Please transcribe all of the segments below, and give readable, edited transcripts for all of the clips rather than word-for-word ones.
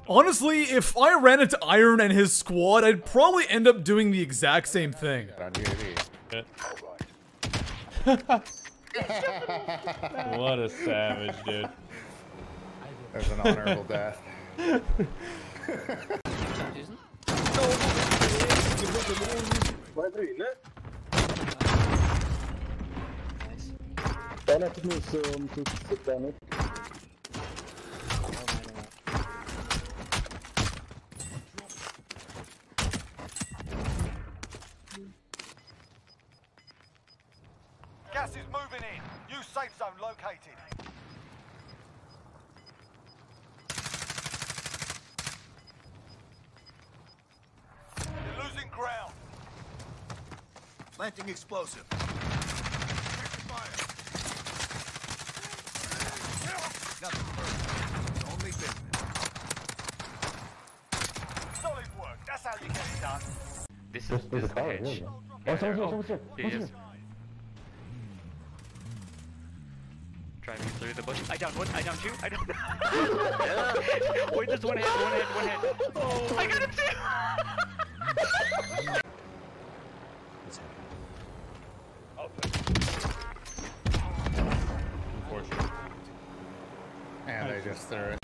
Honestly, if I ran into Iron and his squad, I'd probably end up doing the exact same thing. What a savage, dude. There's an honorable death. Gas is moving in. New safe zone located. You're losing ground. Planting explosive. Fire. Nothing further. Only business. Solid work. That's how you get it done. This is the hedge. He is. Driving through the bush. I down one, I down two, I down. Wait, there's one head. Oh, I got him too! Unfortunate. And they just threw it.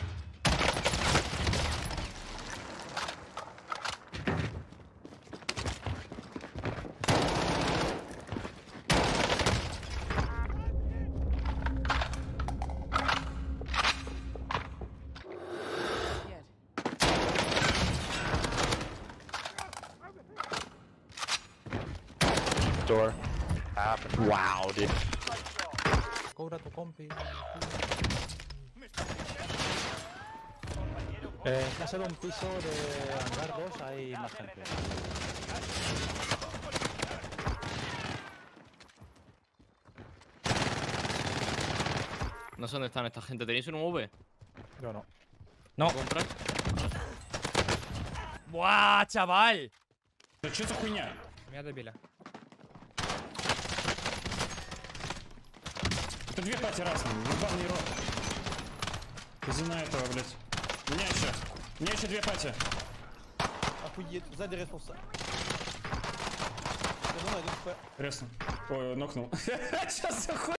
Door. Wow, dude. Cobra tu compi. Casa de un piso de hangar 2 hay más gente. No sé dónde están esta gente. ¿Tenéis un UV? Yo no. No. ¿Compras? ¡Buah, chaval! Да что за хуйня? Меня добили. Это две пати разные, ебаный рот. Из-за этого, блядь. У меня еще две пати. Охуеть, сзади респался. Ресно. Ой, нокнул. Сейчас за хуй.